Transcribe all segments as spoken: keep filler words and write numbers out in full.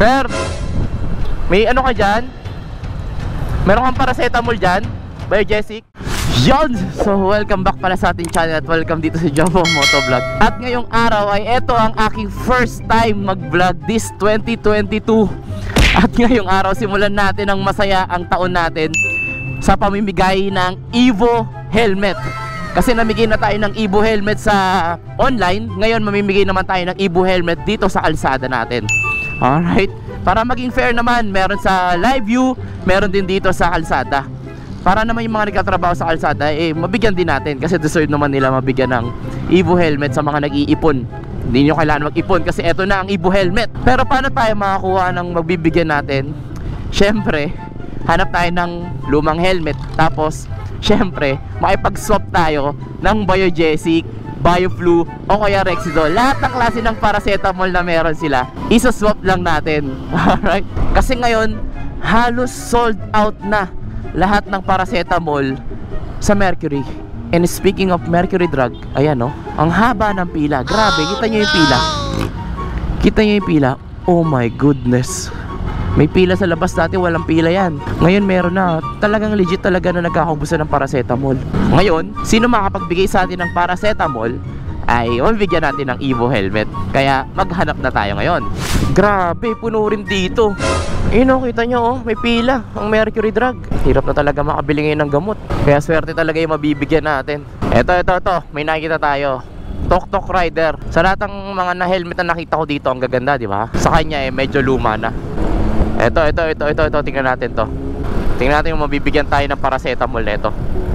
Sir, may ano ka dyan? Meron kang paracetamol dyan? Biogesic? Yon! So welcome back pala sa ating channel at welcome dito sa Jumbo Motovlog. At ngayong araw ay ito ang aking first time mag-vlog this twenty twenty-two. At ngayong araw simulan natin ang masaya ang taon natin sa pamimigay ng Evo helmet. Kasi namigay na tayo ng Evo helmet sa online. Ngayon mamimigay naman tayo ng Evo helmet dito sa kalsada natin. Alright, para maging fair naman, meron sa live view, meron din dito sa kalsada. Para naman yung mga nagtatrabaho sa kalsada, eh mabigyan din natin. Kasi deserve naman nila mabigyan ng Evo helmet sa mga nag-iipon. Hindi nyo kailangan mag-ipon kasi eto na ang Evo helmet. Pero paano tayo makakuha ng magbibigyan natin? Siyempre, hanap tayo ng lumang helmet. Tapos, siyempre, makipag-swap tayo ng Biogesic, BioFlu o kaya Rexidol. Lahat ng klase ng paracetamol na meron sila, isa-swap lang natin. Alright? Kasi ngayon, halos sold out na lahat ng paracetamol sa Mercury. And speaking of Mercury drug, ayan o, ang haba ng pila. Grabe, kita nyo yung pila. Kita nyo yung pila. Oh my goodness. May pila sa labas, dati walang pila yan. Ngayon meron na. Talagang legit talaga na nagkakaubusan ng paracetamol. Ngayon, sino makapagbigay sa atin ng paracetamol ay mabibigyan natin ng Evo helmet. Kaya maghanap na tayo ngayon. Grabe, puno rin dito. Ayun o, kita nyo oh, may pila ang Mercury drug. Hirap na talaga makabili ngayon ng gamot. Kaya swerte talaga yung mabibigyan natin. Eto, eto, eto, may nakikita tayo. Tok Tok Rider. Sa lahat ng mga na-helmet na nakita ko dito, ang gaganda, di ba? Sa kanya eh, medyo luma na. Ito, ito, ito, ito, ito, tingnan natin to. Tingnan natin yung mabibigyan tayo ng paracetamol nito.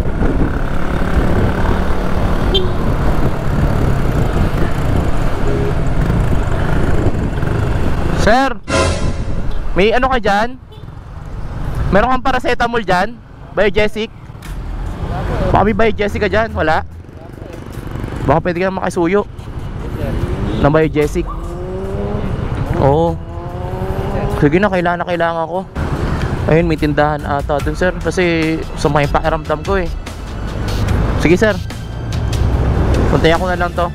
Sir, may ano ka dyan? Meron kang paracetamol dyan? Biogesic? Baka may Biogesic ka dyan? Wala? Baka pwede ka makisuyo ng Biogesic. Oo. Sige na, kailangan na kailangan ko. Ayun, may tindahan ata dun sir. Kasi sumay pakiramdam ko eh. Sige sir, puntayan ko na lang to.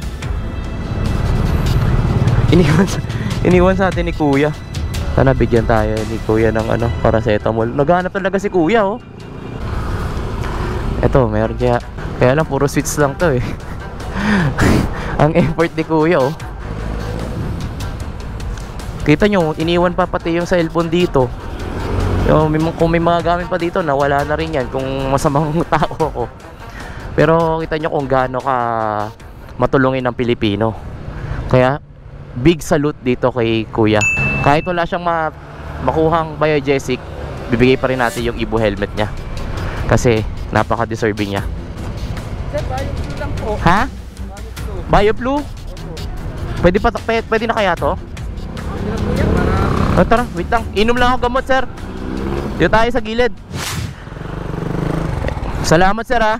Iniwan, iniwan sa atin ni kuya. Sana bigyan tayo ni kuya ng ano, paracetamol. Naghanap talaga si kuya oh. Eto, meron kaya. Kaya lang puro sweets lang to eh. Ang effort ni kuya oh. Kita nyo, iniwan pa pati yung cellphone dito. Yung, kung may mga gamit pa dito, nawala na rin yan kung masamang tao ko. Pero kita nyo kung gaano ka matulungin ng Pilipino. Kaya, big salute dito kay kuya. Kahit wala siyang ma makuhang Biogesic, bibigay pa rin natin yung Evo helmet niya. Kasi, napaka-deserving niya. Sir, BioFlu lang po. Ha? BioFlu? Pwede, pa, pwede, pwede na kaya to? Oh, tara, wait lang. Inom lang ako gamot, sir. Dito tayo sa gilid. Salamat, sir, ha.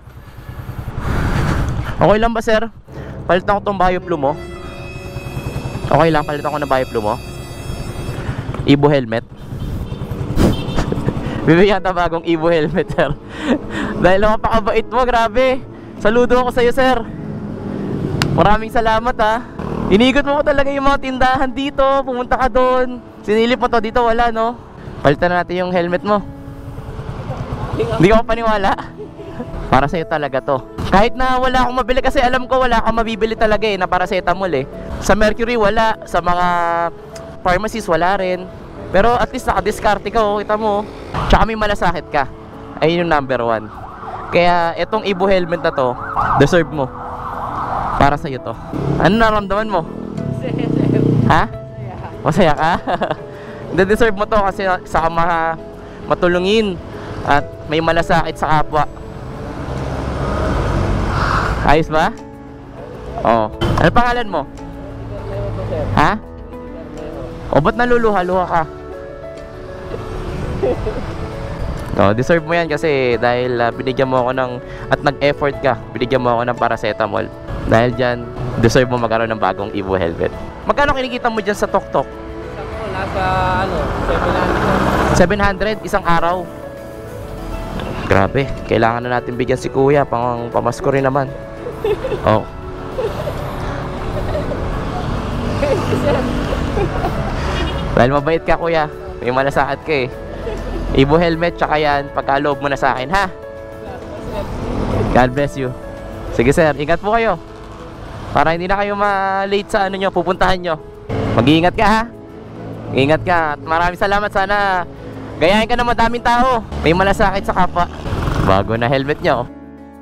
Okay lang ba, sir? Palitan ko tong BioFlu mo. Okay lang, palitan ko ng BioFlu mo. Evo helmet. Bibigyan ta bagong Evo helmet, sir. Dahil napakabait mo, grabe. Saludo ako sa'yo, sir. Maraming salamat, ha. Inigot mo ko talaga yung mga tindahan dito. Pumunta ka doon. Sinilip mo to, dito wala no. Palitan na natin yung helmet mo. Hindi ka paniwala. Para sa'yo talaga to. Kahit na wala akong mabili, kasi alam ko wala akong mabibili talaga eh na paracetamol eh. Sa Mercury wala. Sa mga pharmacies wala rin. Pero at least nakadiskarte ka oh. Kita mo. Tsaka may malasakit ka. Ayun yung number one. Kaya itong Evo helmet na to, deserve mo. Para sa'yo to. Ano naramdaman mo? Ha? Masaya ka? Deserve mo to kasi sa mga matulungin at may malasakit sa kapwa. Ayos ba? Oo. Ano pangalan mo? Ha? O ba't naluluha-luha ka? No, deserve mo yan kasi dahil uh, binigyan mo ako ng at nag-effort ka, binigyan mo ako ng paracetamol. Dahil dyan, deserve mo magkaroon ng bagong Evo helmet. Magkano kinikita mo dyan sa Tok Tok? Isa po, nasa ano, seven hundred. seven hundred isang araw. Grabe, kailangan na natin bigyan si kuya pang pamasko rin naman. Oh. Dahil mabait ka kuya. May malasakit ka eh. Ibo helmet tsaka yan. Pagkaloob mo na sa akin ha. God bless you. Sige sir, ingat po kayo. Para hindi na kayo ma-late sa ano nyo, pupuntahan nyo. Mag-iingat ka ha. Ingat ka. At maraming salamat. Sana gayahin ka ng madaming tao. May malasakit sa kapwa. Bago na helmet nyo.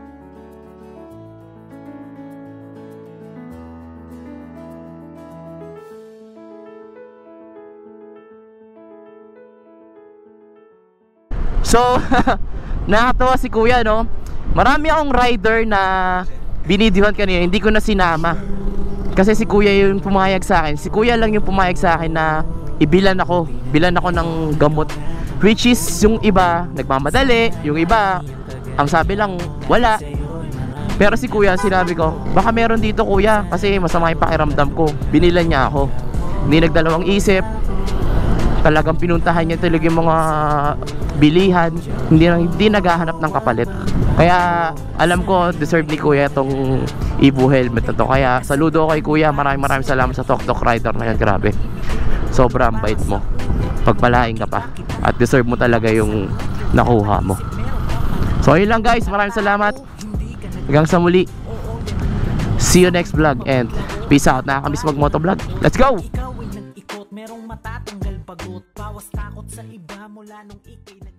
So, nakakatawa si kuya, no? Marami akong rider na binidyohan kanina, hindi ko na sinama. Kasi si kuya yung pumayag sa akin. Si kuya lang yung pumayag sa akin na ibilan ako. Bilan ako ng gamot. Which is, yung iba, nagmamadali. Yung iba, ang sabi lang, wala. Pero si kuya, sinabi ko, baka meron dito kuya. Kasi masama yung pakiramdam ko. Binilan niya ako. Hindi nagdalawang isip. Talagang pinuntahan niya talaga yung mga bilihan, hindi, hindi naghahanap ng kapalit. Kaya alam ko deserve ni kuya itong Ibo helmet na to. Kaya saludo ako kay kuya, maraming maraming salamat sa Tok Tok Rider na yan. Grabe, sobrang bait mo, pagpalain ka pa, at deserve mo talaga yung nakuha mo. So ayun lang guys, maraming salamat, hanggang sa muli, see you next vlog and peace out. Nakakamiss mag motovlog, let's go. Merong matatanggal pagod, bawas takot sa iba mula nung ikay nag